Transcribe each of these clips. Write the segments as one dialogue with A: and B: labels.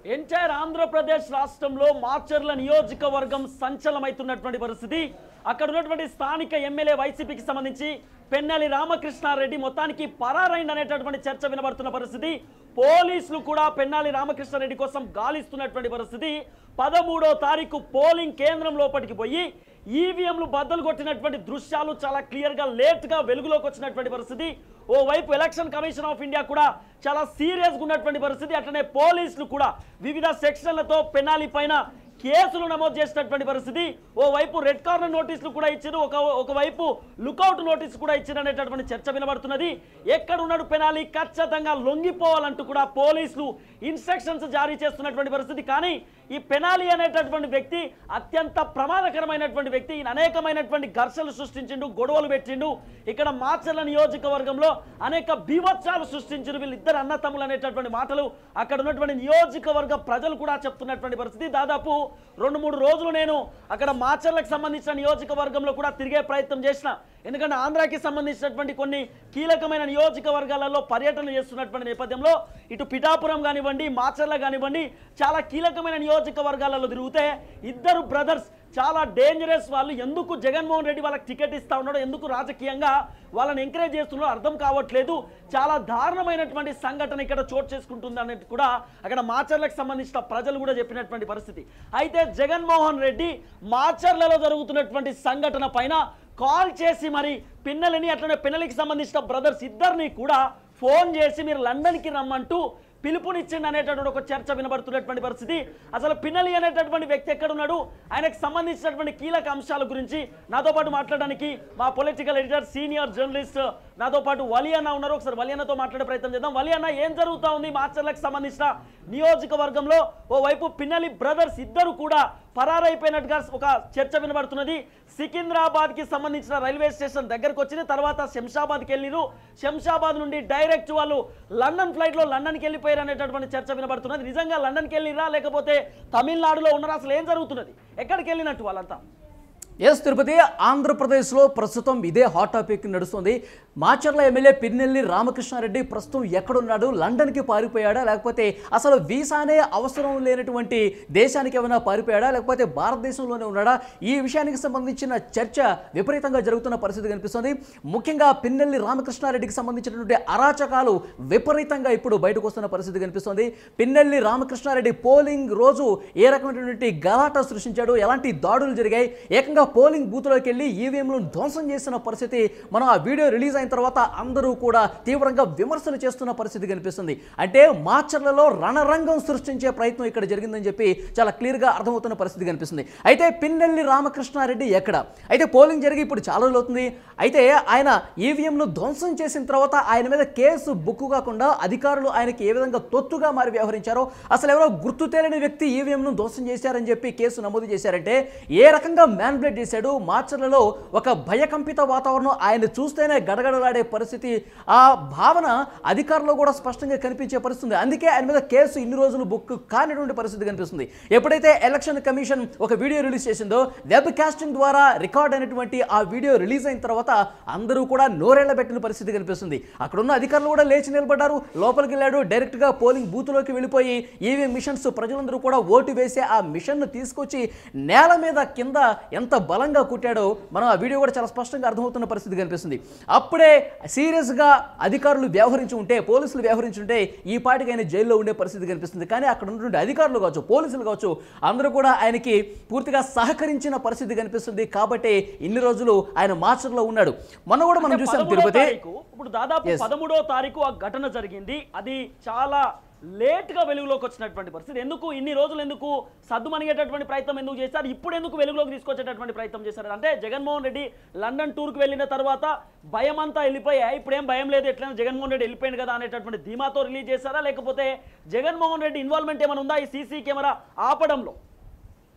A: Entire Andhra Pradesh రాష్ట్రంలో మాచర్ల నియోజకవర్గం సంచలనమైతున్నటువంటి పరిస్థితి. అక్కడ ఉన్నటువంటి స్థానిక ఎమ్మెల్యే వైసీపీకి సంబంధించి పెన్నెల్లి రామకృష్ణారెడ్డి మొత్తానికి పరారైందనేటటువంటి చర్చ వినబడుతున్న పరిస్థితి. పోలీసులు కూడా పెన్నెల్లి రామకృష్ణారెడ్డి కోసం గాలిస్తున్నటువంటి పరిస్థితి. 13వ తారీఖు పోలింగ్ కేంద్రం లోపలికి పోయి ఈవీఎంలు బద్దలు కొట్టినటువంటి దృశ్యాలు చాలా క్లియర్గా లేట్గా వెలుగులోకి వచ్చినటువంటి పరిస్థితి. ఓవైపు ఎలక్షన్ కమిషన్ ఆఫ్ ఇండియా కూడా చాలా సీరియస్గా ఉన్నటువంటి పరిస్థితి. అట్లనే పోలీసులు కూడా వివిధ సెక్షన్లతో పెనాలి పైన కేసులు నమోదు చేసినటువంటి పరిస్థితి. ఓవైపు రెడ్ కార్నర్ నోటీసులు కూడా ఇచ్చారు, ఒకవైపు లుకౌట్ నోటీసు కూడా ఇచ్చారు అనేటటువంటి చర్చ వినబడుతున్నది. ఎక్కడున్నాడు పెనాలి ఖచ్చితంగా లొంగిపోవాలంటూ కూడా పోలీసులు ఇన్స్ట్రక్షన్స్ జారీ చేస్తున్నటువంటి పరిస్థితి. కానీ ఈ పెనాలి అనేటటువంటి వ్యక్తి అత్యంత ప్రమాదకరమైనటువంటి వ్యక్తి. ఈయన అనేకమైనటువంటి ఘర్షణలు సృష్టించిండు, గొడవలు పెట్టిండు. ఇక్కడ మాచర్ల నియోజకవర్గంలో అనేక బీభత్సాలు సృష్టించారు వీళ్ళిద్దరు అన్నతమ్ములు అనేటటువంటి మాటలు అక్కడ ఉన్నటువంటి నియోజకవర్గ ప్రజలు కూడా చెప్తున్నటువంటి పరిస్థితి. దాదాపు 2-3 రోజులు నేను అక్కడ మాచర్లకు సంబంధించిన నియోజకవర్గంలో కూడా తిరిగే ప్రయత్నం చేసిన. ఎందుకంటే ఆంధ్రాకి సంబంధించినటువంటి కొన్ని కీలకమైన నియోజకవర్గాలలో పర్యటన చేస్తున్నటువంటి నేపథ్యంలో ఇటు పిఠాపురం కానివ్వండి, మాచర్ల కానివ్వండి, చాలా కీలకమైన నియోజకవర్గాలలో తిరిగితే ఇద్దరు బ్రదర్స్ చాలా డేంజరస్. వాళ్ళు ఎందుకు జగన్మోహన్ రెడ్డి వాళ్ళకి టికెట్ ఇస్తా ఉన్నాడో, ఎందుకు రాజకీయంగా వాళ్ళని ఎంకరేజ్ చేస్తున్నాడో అర్థం కావట్లేదు. చాలా దారుణమైనటువంటి సంఘటన ఇక్కడ చోటు చేసుకుంటుంది అనేది కూడా అక్కడ మాచర్లకు సంబంధించిన ప్రజలు కూడా చెప్పినటువంటి పరిస్థితి. అయితే జగన్మోహన్ రెడ్డి మాచర్లలో జరుగుతున్నటువంటి సంఘటన పైన కాల్ చేసి మరి పిన్నెలని అట్లనే పిన్నెలకి సంబంధించిన బ్రదర్స్ ఇద్దరిని కూడా ఫోన్ చేసి మీరు లండన్కి రమ్మంటూ పిలుపునిచ్చింది అనేటటువంటి ఒక చర్చ వినబడుతున్నటువంటి పరిస్థితి. అసలు పిన్నెలి అనేటటువంటి వ్యక్తి ఎక్కడున్నాడు, ఆయనకు సంబంధించినటువంటి కీలక అంశాల గురించి నాతో పాటు మాట్లాడడానికి మా పొలిటికల్ ఎడిటర్ సీనియర్ జర్నలిస్ట్ నాతో పాటు వలి అన్న ఉన్నారు. ఒకసారి వలి అన్నతో మాట్లాడే ప్రయత్నం చేద్దాం. వలి అన్న, ఏం జరుగుతూ ఉంది మాచర్లకు సంబంధించిన నియోజకవర్గంలో? ఓవైపు పిన్నెలి బ్రదర్స్ ఇద్దరు కూడా పరారైపోయినట్టుగా ఒక చర్చ వినబడుతున్నది. సికింద్రాబాద్కి సంబంధించిన రైల్వే స్టేషన్ దగ్గరకు వచ్చిన తర్వాత శంషాబాద్కి వెళ్ళిరు. శంషాబాద్ నుండి డైరెక్ట్ వాళ్ళు లండన్ ఫ్లైట్లో లండన్కి వెళ్ళిపోయారు అనేటటువంటి చర్చ వినబడుతున్నది. నిజంగా లండన్కి వెళ్ళిరా లేకపోతే తమిళనాడులో ఉన్నారా? అసలు ఏం జరుగుతున్నది? ఎక్కడికి వెళ్ళినట్టు వాళ్ళంతా?
B: ఎస్ తిరుపతి, ఆంధ్రప్రదేశ్లో ప్రస్తుతం ఇదే హాట్ టాపిక్ నడుస్తుంది. మాచర్ల ఎమ్మెల్యే పిన్నెల్లి రామకృష్ణారెడ్డి ప్రస్తుతం ఎక్కడున్నాడు? లండన్కి పారిపోయాడా, లేకపోతే అసలు వీసానే అవసరం లేనటువంటి దేశానికి ఏమైనా పారిపోయాడా, లేకపోతే భారతదేశంలోనే ఉన్నాడా? ఈ విషయానికి సంబంధించిన చర్చ విపరీతంగా జరుగుతున్న పరిస్థితి కనిపిస్తుంది. ముఖ్యంగా పిన్నెల్లి రామకృష్ణారెడ్డికి సంబంధించినటువంటి అరాచకాలు విపరీతంగా ఇప్పుడు బయటకు వస్తున్న పరిస్థితి కనిపిస్తుంది. పిన్నెల్లి రామకృష్ణారెడ్డి పోలింగ్ రోజు ఏ రకమైనటువంటి గలాట సృష్టించాడు, ఎలాంటి దాడులు జరిగాయి, ఏకంగా పోలింగ్ బూత్లోకి వెళ్ళి ఈవీఎంలను ధ్వంసం చేసిన పరిస్థితి మనం ఆ వీడియో రిలీజ్ అయిన తర్వాత అందరూ కూడా తీవ్రంగా విమర్శలు చేస్తున్న పరిస్థితి కనిపిస్తుంది. అంటే మాచర్లలో రణరంగం సృష్టించే ప్రయత్నం ఇక్కడ జరిగిందని చెప్పి చాలా క్లియర్గా అర్థమవుతున్న పరిస్థితి కనిపిస్తుంది. అయితే పిన్నెల్లి రామకృష్ణారెడ్డి ఎక్కడ? అయితే పోలింగ్ జరిగి ఇప్పుడు చాలా రోజులు అవుతుంది. అయితే ఆయన ఈవీఎంను ధ్వంసం చేసిన తర్వాత ఆయన మీద కేసు బుక్కు కాకుండా అధికారులు ఆయనకి ఏ విధంగా తొత్తుగా మారి వ్యవహరించారో, అసలు ఎవరో గుర్తు తెలియని వ్యక్తి ఈవీఎంను ధ్వంసం చేశారని చెప్పి కేసు నమోదు చేశారంటే ఏ రకంగా మ్యాన్పులేట్ చేశాడు. మాచర్లలో ఒక భయకంపిత వాతావరణం, ఆయన చూస్తేనే గడగడలాడే పరిస్థితి, ఆ భావన అధికారులు కూడా స్పష్టంగా కనిపించే పరిస్థితి. అందుకే ఆయన మీద కేసు ఇన్ని రోజులు బుక్ కానిటువంటి పరిస్థితి కనిపిస్తుంది. ఎప్పుడైతే ఎలక్షన్ కమిషన్ ఒక వీడియో రిలీజ్ చేసిందో, వెబ్ కాస్టింగ్ ద్వారా రికార్డ్ అయినటువంటి ఆ వీడియో రిలీజ్ అయిన తర్వాత అందరూ కూడా నోరేళ్లబెట్టిన పరిస్థితి కనిపిస్తుంది. అక్కడున్న అధికారులు కూడా లేచి నిలబడ్డారు. లోపలికి వెళ్ళాడు, డైరెక్ట్గా పోలింగ్ బూత్లోకి వెళ్ళిపోయి ఈవీఎం మిషన్స్ ప్రజలందరూ కూడా ఓటు వేసే ఆ మిషన్ను తీసుకొచ్చి నేల మీద కింద ఎంత బలంగా కుట్టాడో మనం ఆ వీడియో కూడా చాలా స్పష్టంగా అర్థమవుతున్న పరిస్థితి కనిపిస్తుంది. అప్పుడే సీరియస్గా అధికారులు వ్యవహరించి ఉంటే, పోలీసులు వ్యవహరించి ఉంటే ఈ పాటికి ఆయన జైల్లో ఉండే పరిస్థితి కనిపిస్తుంది. కానీ అక్కడ ఉన్నటువంటి అధికారులు కావచ్చు, పోలీసులు కావచ్చు, అందరూ కూడా ఆయనకి పూర్తిగా సహకరించిన పరిస్థితి కనిపిస్తుంది. కాబట్టి ఇన్ని రోజులు ఆయన మాచర్లో ఉన్నాడు. మనం కూడా మనం చూసాం తిరుపతి.
A: ఇప్పుడు దాదాపు 13వ తారీఖు ఆ ఘటన జరిగింది. అది చాలా లేట్గా వెలుగులోకి వచ్చినటువంటి పరిస్థితి. ఎందుకు ఇన్ని రోజులు ఎందుకు సద్దుమణిగేటటువంటి ప్రయత్నం ఎందుకు చేశారు? ఇప్పుడు ఎందుకు వెలుగులోకి తీసుకొచ్చేటటువంటి ప్రయత్నం చేశారు? అంటే జగన్మోహన్ రెడ్డి లండన్ టూర్కి వెళ్ళిన తర్వాత భయం అంతా వెళ్ళిపోయాయి, ఇప్పుడేం భయం లేదు, ఎట్లయినా జగన్మోహన్ రెడ్డి వెళ్ళిపోయింది కదా అనేటటువంటి ధీమాతో రిలీజ్ చేశారా, లేకపోతే జగన్మోహన్ రెడ్డి ఇన్వాల్వ్మెంట్ ఏమైనా ఉందా ఈ సీసీ కెమెరా ఆపడంలో?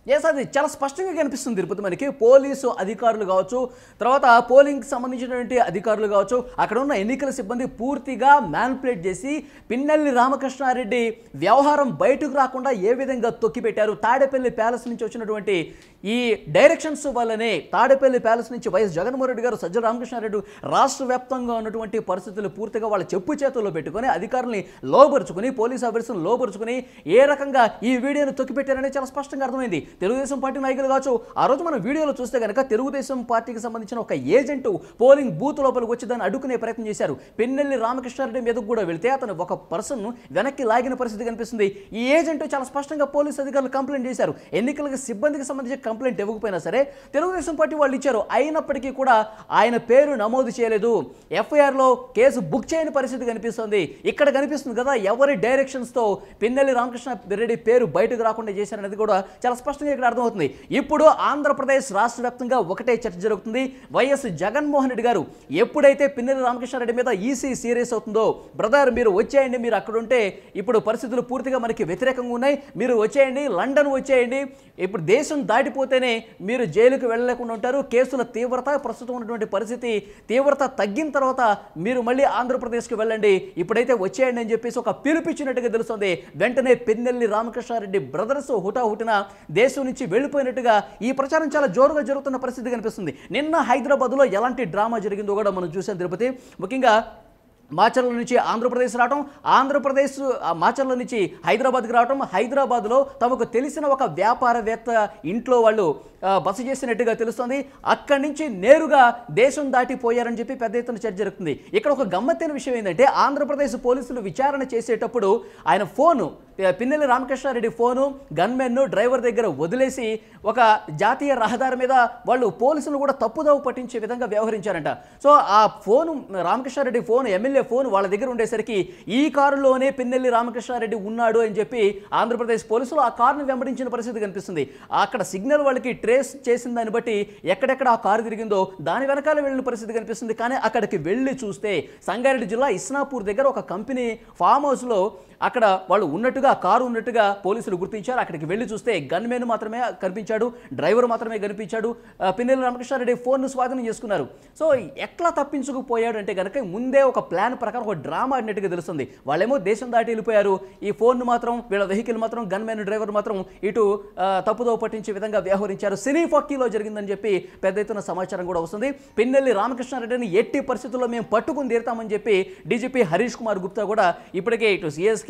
B: ఎస్, అది చాలా స్పష్టంగా కనిపిస్తుంది తిరుపతి మనకి. పోలీసు అధికారులు కావచ్చు, తర్వాత పోలింగ్కి సంబంధించినటువంటి అధికారులు కావచ్చు, అక్కడ ఉన్న ఎన్నికల సిబ్బంది పూర్తిగా మ్యానిపులేట్ చేసి పిన్నెల్లి రామకృష్ణారెడ్డి వ్యవహారం బయటకు రాకుండా ఏ విధంగా తొక్కిపెట్టారు. తాడేపల్లి ప్యాలెస్ నుంచి వచ్చినటువంటి ఈ డైరెక్షన్స్ వల్లనే తాడేపల్లి ప్యాలెస్ నుంచి వైఎస్ జగన్మోహన్ రెడ్డి గారు, సజ్జల రామకృష్ణారెడ్డి రాష్ట్ర వ్యాప్తంగా ఉన్నటువంటి పరిస్థితులు పూర్తిగా వాళ్ళ చెప్పు చేతుల్లో పెట్టుకొని అధికారుల్ని లోపరుచుకుని, పోలీస్ ఆఫీసర్లను లోపరుచుకుని ఏ రకంగా ఈ వీడియోను తొక్కిపెట్టారనే చాలా స్పష్టంగా అర్థమైంది. తెలుగుదేశం పార్టీ నాయకులు కావచ్చు, ఆ రోజు మనం వీడియోలో చూస్తే కనుక తెలుగుదేశం పార్టీకి సంబంధించిన ఒక ఏజెంట్ పోలింగ్ బూత్ లోపలికి వచ్చి దాన్ని అడ్డుకునే ప్రయత్నం చేశారు. పిన్నెల్లి రామకృష్ణారెడ్డి మీదకు కూడా వెళితే అతను ఒక పర్సన్ వెనక్కి లాగిన పరిస్థితి కనిపిస్తుంది. ఈ ఏజెంట్ చాలా స్పష్టంగా పోలీసు అధికారులు కంప్లైంట్ చేశారు. ఎన్నికలకు సిబ్బందికి సంబంధించి కంప్లైంట్ ఇవ్వకపోయినా సరే తెలుగుదేశం పార్టీ వాళ్ళు ఇచ్చారు. అయినప్పటికీ కూడా ఆయన పేరు నమోదు చేయలేదు, ఎఫ్ఐఆర్లో కేసు బుక్ చేయని పరిస్థితి కనిపిస్తుంది. ఇక్కడ కనిపిస్తుంది కదా ఎవరి డైరెక్షన్స్తో పిన్నెల్లి రామకృష్ణారెడ్డి పేరు బయటకు రాకుండా చేశారనేది కూడా చాలా స్పష్టంగా ఇక్కడ అర్థమవుతుంది. ఇప్పుడు ఆంధ్రప్రదేశ్ రాష్ట్ర వ్యాప్తంగా ఒకటే చర్చ జరుగుతుంది. వైఎస్ జగన్మోహన్ రెడ్డి గారు ఎప్పుడైతే పిన్నెల్లి రామకృష్ణారెడ్డి మీద ఈసీ సీరియస్ అవుతుందో, బ్రదర్ మీరు వచ్చేయండి, మీరు అక్కడ ఉంటే ఇప్పుడు పరిస్థితులు పూర్తిగా మనకి వ్యతిరేకంగా ఉన్నాయి, మీరు వచ్చేయండి, లండన్ వచ్చేయండి, ఇప్పుడు దేశం దాటిపోతేనే మీరు జైలుకు వెళ్ళలేకుండా ఉంటారు, కేసుల తీవ్రత ప్రస్తుతం ఉన్నటువంటి పరిస్థితి తీవ్రత తగ్గిన తర్వాత మీరు మళ్ళీ ఆంధ్రప్రదేశ్కి వెళ్ళండి, ఇప్పుడైతే వచ్చేయండి అని చెప్పేసి ఒక పిలుపిచ్చినట్టుగా తెలుస్తుంది. వెంటనే పిన్నెల్లి రామకృష్ణారెడ్డి బ్రదర్స్ హుటాహుటిన దేశం నుంచి వెళ్ళిపోయినట్టుగా ఈ ప్రచారం చాలా జోరుగా జరుగుతున్న పరిస్థితి కనిపిస్తుంది. నిన్న హైదరాబాద్లో ఎలాంటి డ్రామా జరిగిందో కూడా మనం చూసాం తిరుపతి. ముఖ్యంగా మాచర్ల నుంచి ఆంధ్రప్రదేశ్ రావటం, ఆంధ్రప్రదేశ్ మాచర్ల నుంచి హైదరాబాద్కి రావటం, హైదరాబాద్లో తమకు తెలిసిన ఒక వ్యాపారవేత్త ఇంట్లో వాళ్ళు బస చేసినట్టుగా తెలుస్తుంది. అక్కడి నుంచి నేరుగా దేశం దాటిపోయారని చెప్పి పెద్ద ఎత్తున చర్చ జరుగుతుంది. ఇక్కడ ఒక గమ్మత్తైన విషయం ఏంటంటే ఆంధ్రప్రదేశ్ పోలీసులు విచారణ చేసేటప్పుడు ఆయన ఫోను, పిన్నెల్లి రామకృష్ణారెడ్డి ఫోను గన్మెన్ను డ్రైవర్ దగ్గర వదిలేసి ఒక జాతీయ రహదారి మీద వాళ్ళు పోలీసులు కూడా తప్పుదోవ పట్టించే విధంగా వ్యవహరించారంట. సో ఆ phone Ramakrishna Reddy phone, MLA phone వాళ్ళ దగ్గర ఉండేసరికి ఈ కారులోనే పిన్నెల్లి రామకృష్ణారెడ్డి ఉన్నాడు అని చెప్పి ఆంధ్రప్రదేశ్ పోలీసులు ఆ కారును వెంబడించిన పరిస్థితి కనిపిస్తుంది. అక్కడ సిగ్నల్ వాళ్ళకి ట్రేస్ చేసిన దాన్ని బట్టి ఎక్కడెక్కడ ఆ కారు తిరిగిందో దాని వెనకాల వెళ్ళిన పరిస్థితి కనిపిస్తుంది. కానీ అక్కడికి వెళ్ళి చూస్తే సంగారెడ్డి జిల్లా ఇస్నాపూర్ దగ్గర ఒక కంపెనీ ఫామ్ హౌస్లో అక్కడ వాళ్ళు ఉన్నట్టుగా, కారు ఉన్నట్టుగా పోలీసులు గుర్తించారు. అక్కడికి వెళ్ళి చూస్తే గన్మెన్ మాత్రమే కనిపించాడు, డ్రైవర్ మాత్రమే కనిపించాడు. పిన్నెల్లి రామకృష్ణారెడ్డి ఫోన్ను స్వాధీనం చేసుకున్నారు. సో ఎట్లా తప్పించుకుపోయాడు అంటే కనుక ముందే ఒక ప్లాన్ ప్రకారం ఒక డ్రామా ఆడినట్టుగా తెలుస్తుంది. వాళ్ళేమో దేశం దాటి వెళ్ళిపోయారు, ఈ ఫోన్ మాత్రం వీళ్ళ వెహికల్ మాత్రం గన్మెన్ డ్రైవర్ మాత్రం ఇటు తప్పుదోవ పట్టించే విధంగా వ్యవహరించారు. సినీ ఫక్కీలో జరిగిందని చెప్పి పెద్ద ఎత్తున సమాచారం కూడా వస్తుంది. పిన్నెల్లి రామకృష్ణారెడ్డిని ఎట్టి పరిస్థితుల్లో మేము పట్టుకుని తీరుతామని చెప్పి డీజీపీ హరీష్ కుమార్ గుప్తా కూడా ఇప్పటికే ఇటు సిఎస్కి,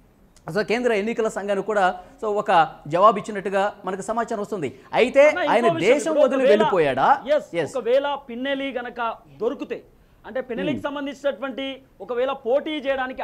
B: సో కేంద్ర ఎన్నికల సంఘానికి కూడా సో ఒక జవాబు ఇచ్చినట్టుగా మనకు సమాచారం వస్తుంది. అయితే ఆయన దేశం వదిలి వెళ్ళిపోయాడా?
A: ఒకవేళ పిన్నెల్లి గనక దొరికితే అంటే పిన్నెల్లికి సంబంధించినటువంటి ఒకవేళ పోటీ చేయడానికి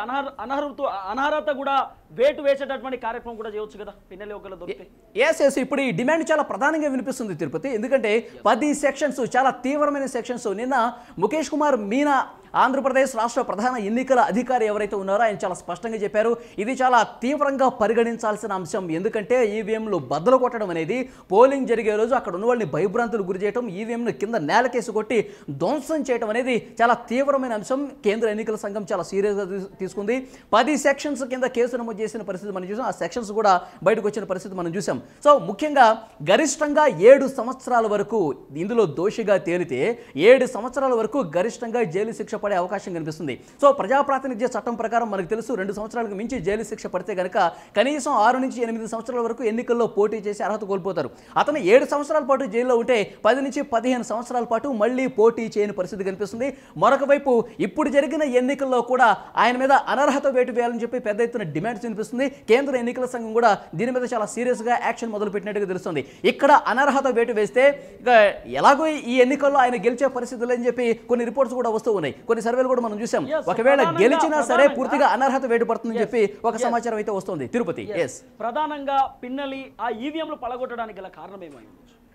A: అనర్హత కూడా వేటు వేసేటటువంటి కార్యక్రమం కూడా చేయొచ్చు కదా పిన్నెల్లి ఒకవేళ దొరికితే.
B: ఎస్, ఇప్పుడు ఈ డిమాండ్ చాలా ప్రధానంగా వినిపిస్తుంది తిరుపతి. ఎందుకంటే 10 సెక్షన్స్, చాలా తీవ్రమైన సెక్షన్స్. నిన్న ముఖేష్ కుమార్ మీనా ఆంధ్రప్రదేశ్ రాష్ట్ర ప్రధాన ఎన్నికల అధికారి ఎవరైతే ఉన్నారో ఆయన చాలా స్పష్టంగా చెప్పారు, ఇది చాలా తీవ్రంగా పరిగణించాల్సిన అంశం. ఎందుకంటే ఈవీఎంలు బద్దలు కొట్టడం అనేది పోలింగ్ జరిగే రోజు అక్కడ ఉన్న వాళ్ళని భయభ్రాంతులు గురి చేయడం, ఈవీఎంను కింద నేలకేసి కొట్టి ధ్వంసం చేయడం అనేది చాలా తీవ్రమైన అంశం. కేంద్ర ఎన్నికల సంఘం చాలా సీరియస్గా తీసుకుంది. 10 సెక్షన్స్ కింద కేసు నమోదు చేసిన పరిస్థితి మనం చూసాం. ఆ సెక్షన్స్ కూడా బయటకు వచ్చిన పరిస్థితి మనం చూసాం. సో ముఖ్యంగా గరిష్టంగా 7 సంవత్సరాల వరకు ఇందులో దోషిగా తేలితే 7 సంవత్సరాల వరకు గరిష్టంగా జైలు శిక్ష పడే అవకాశం కనిపిస్తుంది. సో ప్రజాప్రాతినిధ్య చట్టం ప్రకారం మనకు తెలుసు 2 సంవత్సరాలకు మించి జైలు శిక్ష పడితే కనుక కనీసం 6 నుంచి 8 సంవత్సరాల వరకు ఎన్నికల్లో పోటీ చేసి అర్హత కోల్పోతారు. అతను 7 సంవత్సరాల పాటు జైల్లో ఉంటే 10 నుంచి 15 సంవత్సరాల పాటు మళ్ళీ పోటీ చేయని పరిస్థితి కనిపిస్తుంది. మరొక వైపు ఇప్పుడు జరిగిన ఎన్నికల్లో కూడా ఆయన మీద అనర్హత వేటు వేయాలని చెప్పి పెద్ద ఎత్తున డిమాండ్స్ వినిపిస్తుంది. కేంద్ర ఎన్నికల సంఘం కూడా దీని మీద చాలా సీరియస్గా యాక్షన్ మొదలుపెట్టినట్టుగా తెలుస్తుంది. ఇక్కడ అనర్హత వేటు వేస్తే ఎలాగో ఈ ఎన్నికల్లో ఆయన గెలిచే పరిస్థితులు అని చెప్పి కొన్ని రిపోర్ట్స్ కూడా వస్తూ ఉన్నాయి, కొన్ని సర్వేలు కూడా మనం చూసాం. ఒకవేళ గెలిచినా సరే పూర్తిగా అనర్హత వేటు పడుతుందని చెప్పి ఒక సమాచారం అయితే వస్తుంది తిరుపతి.
A: ప్రధానంగా పిన్నెల్లి ఆ ఈవీఎంలు పడగొట్టడానికి గల కారణం ఏమైంది?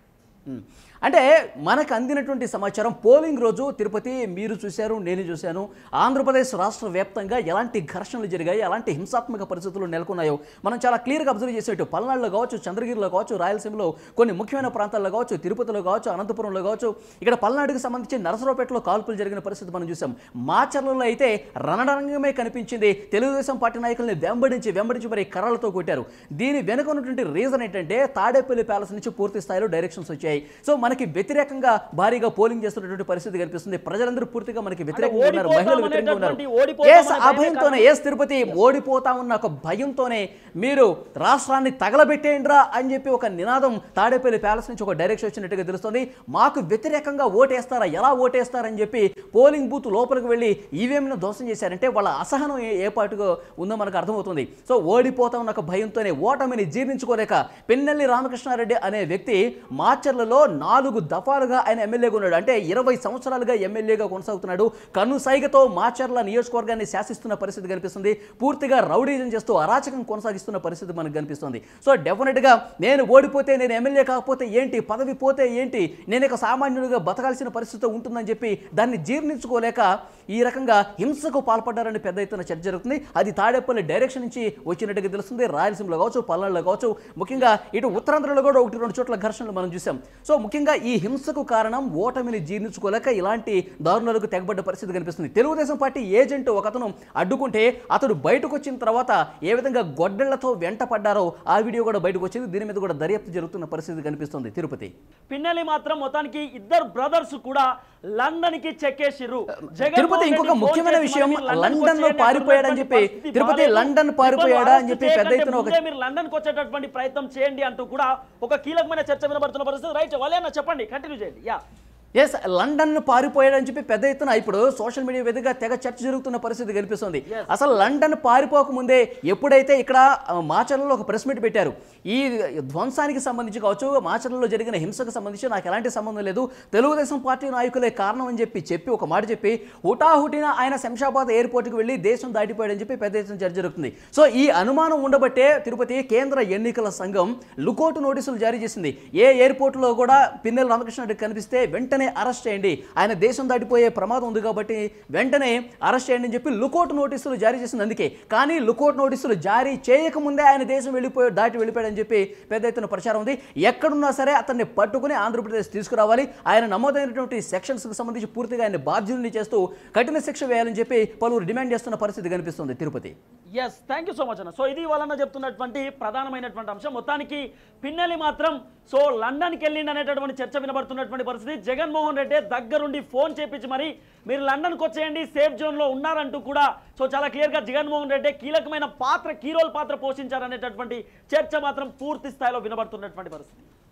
B: అంటే మనకు అందినటువంటి సమాచారం పోలింగ్ రోజు తిరుపతి మీరు చూశారు, నేను చూశాను, ఆంధ్రప్రదేశ్ రాష్ట్ర వ్యాప్తంగా ఎలాంటి ఘర్షణలు జరిగాయి, ఎలాంటి హింసాత్మక పరిస్థితులు నెలకొన్నాయో మనం చాలా క్లియర్గా అబ్జర్వ్ చేసేట్టు. పల్నాడులో కావచ్చు, చంద్రగిరిలో కావచ్చు, రాయలసీమలో కొన్ని ముఖ్యమైన ప్రాంతాల్లో కావచ్చు, తిరుపతిలో కావచ్చు, అనంతపురంలో కావచ్చు, ఇక్కడ పల్నాడుకి సంబంధించి నరసరావుపేటలో కాల్పులు జరిగిన పరిస్థితి మనం చూసాం. మాచర్లలో అయితే రణరంగమే కనిపించింది. తెలుగుదేశం పార్టీ నాయకుల్ని వెంబడించి మరి కర్రలతో కొట్టారు. దీని వెనుక ఉన్నటువంటి రీజన్ ఏంటంటే తాడేపల్లి ప్యాలెస్ నుంచి పూర్తి స్థాయిలో డైరెక్షన్స్ వచ్చాయి. సో మనకి వ్యతిరేకంగా భారీగా పోలింగ్ చేస్తున్నటువంటి పరిస్థితి కనిపిస్తుంది. ప్రజలందరూ పూర్తిగా మనకి వ్యతిరేకంగా ఉన్నారు, మహిళలు వ్యతిరేకంగా ఉన్నారు. ఆ భయంతోనే తిరుపతి ఓడిపోతా ఉన్న ఒక భయంతోనే మీరు రాష్ట్రాన్ని తగలబెట్టేయండిరా అని చెప్పి ఒక నినాదం తాడేపల్లి ప్యాలెస్ నుంచి ఒక డైరెక్షన్ వచ్చినట్టుగా తెలుస్తుంది. మాకు వ్యతిరేకంగా ఓటేస్తారా, ఎలా ఓటేస్తారని చెప్పి పోలింగ్ బూత్ లోపలికి వెళ్ళి ఈవీఎంను ధ్వంసం చేశారంటే వాళ్ళ అసహనం ఏ పాటుగా ఉందో మనకు అర్థమవుతుంది. సో ఓడిపోతా ఉన్న ఒక భయంతోనే, ఓటమిని జీర్ణించుకోలేక పిన్నెల్లి రామకృష్ణారెడ్డి అనే వ్యక్తి మాచర్లలో 4 దఫాలుగా ఆయన ఎమ్మెల్యేగా ఉన్నాడు. అంటే 20 సంవత్సరాలుగా ఎమ్మెల్యేగా కొనసాగుతున్నాడు. కన్నుసైగతో మాచర్ల నియోజకవర్గాన్ని శాసిస్తున్న పరిస్థితి కనిపిస్తుంది. పూర్తిగా రౌడీజం చేస్తూ అరాచకం కొనసాగిస్తున్న పరిస్థితి మనకు కనిపిస్తుంది. సో డెఫినెట్గా నేను ఓడిపోతే, నేను ఎమ్మెల్యే కాకపోతే ఏంటి, పదవి పోతే ఏంటి, నేను ఇక సామాన్యుడిగా బతకాల్సిన పరిస్థితి ఉంటుందని చెప్పి దాన్ని జీర్ణించుకోలేక ఈ రకంగా హింసకు పాల్పడ్డారని పెద్ద ఎత్తున చర్చ జరుగుతుంది. అది తాడేపల్లి డైరెక్షన్ నుంచి వచ్చినట్టుగా తెలుస్తుంది. రాయలసీమలో కావచ్చు, పల్నాడులో కావచ్చు, ముఖ్యంగా ఇటు ఉత్తరాంధ్రలో కూడా 1-2 చోట్ల ఘర్షణలు మనం చూసాం. సో ముఖ్యంగా ఈ హింసకు కారణం ఓటమిని జీర్ణించుకోలేక ఇలాంటి దారుణాలకు తెగబడ్డ పరిస్థితి కనిపిస్తుంది. తెలుగుదేశం పార్టీ ఏజెంట్ ఒకతను అడ్డుకుంటే అతడు బయటకు వచ్చిన తర్వాత ఏ విధంగా గొడ్డళ్లతో వెంట పడ్డారో ఆ వీడియో కూడా బయటకు వచ్చింది. దీని మీద కూడా దర్యాప్తు జరుగుతున్న పరిస్థితి కనిపిస్తుంది. తిరుపతి
A: పిన్నెల్లి మాత్రం మొత్తానికి ఇద్దరు బ్రదర్స్ కూడా లండన్ కి చెక్కేసిర్రు.
B: తిరుపతి ఇంకొక ముఖ్యమైన విషయం, లండన్ లో పారిపోయాడని చెప్పి, తిరుపతి లండన్ పారిపోయాడా అని చెప్పి పెద్ద ఎత్తున
A: మీరు లండన్ కు వచ్చేటటువంటి ప్రయత్నం చేయండి అంటూ కూడా ఒక కీలకమైన చర్చ వినబడుతున్న పరిస్థితి. రైట్, వాళ్ళేనా చెప్పండి, కంటిన్యూ చేయండి. యా
B: ఎస్, లండన్ పారిపోయాడని చెప్పి పెద్ద ఎత్తున ఇప్పుడు సోషల్ మీడియా వేదికగా తెగ చర్చ జరుగుతున్న పరిస్థితి కనిపిస్తుంది. అసలు లండన్ పారిపోకముందే ఎప్పుడైతే ఇక్కడ మాచర్లలో ఒక ప్రెస్ మీట్ పెట్టారు, ఈ ధ్వంసానికి సంబంధించి కావచ్చు, మాచర్లలో జరిగిన హింసకు సంబంధించి నాకు ఎలాంటి సంబంధం లేదు, తెలుగుదేశం పార్టీ నాయకులే కారణం అని చెప్పి ఒక మాట చెప్పి హుటాహుటిన ఆయన శంషాబాద్ ఎయిర్పోర్ట్కి వెళ్ళి దేశం దాటిపోయాడని చెప్పి పెద్ద ఎత్తున చర్చ జరుగుతుంది. సో ఈ అనుమానం ఉండబట్టే తిరుపతి కేంద్ర ఎన్నికల సంఘం లుకౌట్ నోటీసులు జారీ చేసింది. ఏ ఎయిర్పోర్ట్లో కూడా పిన్నెల్లి రామకృష్ణారెడ్డి కనిపిస్తే వెంటనే అరెస్ట్ చేయండి, ఆయన దేశం దాటిపోయే ప్రమాదం ఉంది కాబట్టి వెంటనే అరెస్ట్ చేయండి అని చెప్పి లుకౌట్ నోటీసులు జారీ చేసింది. అందుకే కానీ లుకౌట్ నోటీసులు జారీ చేయకముందే ఆయన దేశం దాటి వెళ్ళిపోయాడని చెప్పి పెద్ద ఎత్తున ప్రచారం ఉంది. ఎక్కడున్నా సరే అతన్ని పట్టుకుని ఆంధ్రప్రదేశ్ తీసుకురావాలి, ఆయన నమోదైనటువంటి సెక్షన్స్కి సంబంధించి పూర్తిగా ఆయన బాధ్యుల్ని చేస్తూ కఠిన శిక్ష వేయాలని చెప్పి పలువురు డిమాండ్ చేస్తున్న పరిస్థితి కనిపిస్తుంది. Tirupati
A: yes, thank you so much అన్న. సో ఇది వాళ్ళన్న చెప్తున్నటువంటి ప్రధానమైనటువంటి అంశం. మొత్తానికి పిన్నెల్లి మాత్రం సో లండన్కి వెళ్ళిండి అనేటటువంటి చర్చ వినబడుతున్నటువంటి పరిస్థితి. జగన్మోహన్ రెడ్డి దగ్గరుండి ఫోన్ చేపించి మరి మీరు లండన్కి వచ్చేయండి, సేఫ్ జోన్లో ఉన్నారంటూ కూడా సో చాలా క్లియర్గా జగన్మోహన్ రెడ్డి కీలకమైన కీ రోల్ పాత్ర పోషించారనేటటువంటి చర్చ మాత్రం పూర్తి స్థాయిలో వినబడుతున్నటువంటి పరిస్థితి.